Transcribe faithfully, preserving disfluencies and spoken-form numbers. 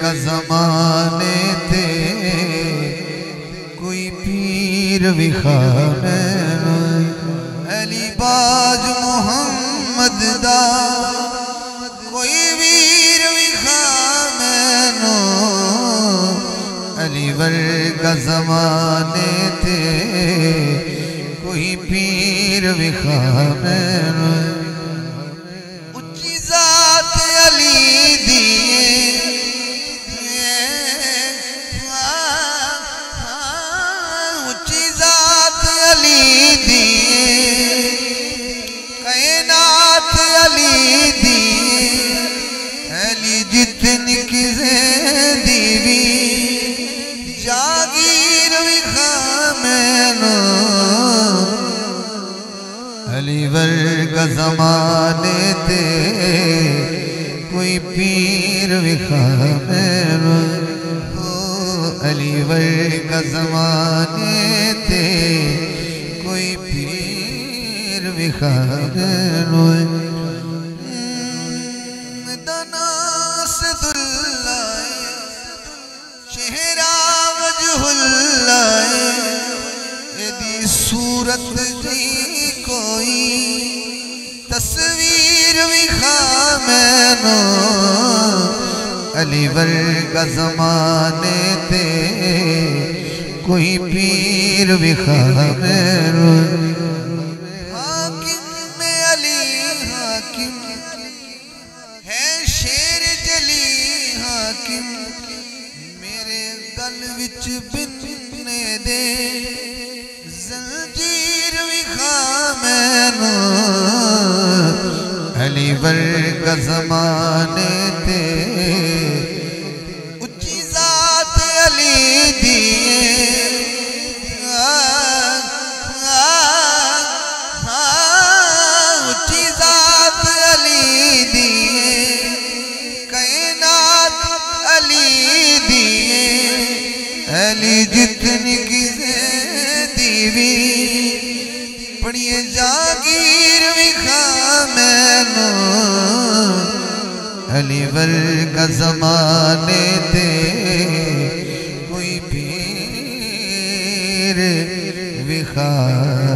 वर्गा ज़माने ते कोई पीर विखा मैनू अली बाज मुहम्मद दा कोई वीर विखा मैनू अली वर्गा ज़माने ते कोई पीर विखा मैनू उच्ची ज़ात अली दिए उच्ची ज़ात अली दिए कायनात अली दिए अली जितनी किसे दीवी जागीर विखा मैनू अली वर्गा ज़माने ते कोई पीर विखा मैनू अली वर्गा ज़माने ते कोई पीर विखा मैनू चेहरा वजहुल्लाह एदी सूरत जी कोई तस्वीर विखा मैनू अली वर्गा ज़माने ते कोई पीर विखा मैनू हाकिम में अली हाकिम है शेर जली हाकिम मेरे गल विच बिन्ने दे जंजीर विखा मैनू अली वर्गा ज़माने ते उच्ची ज़ात अली दिए उच्ची ज़ात अली दिए कायनात अली दिए अली जितनी किसे दीवी पढ़िए जागीर विखा मैनू अली वर्गा ज़माने ते कोई पीर विखा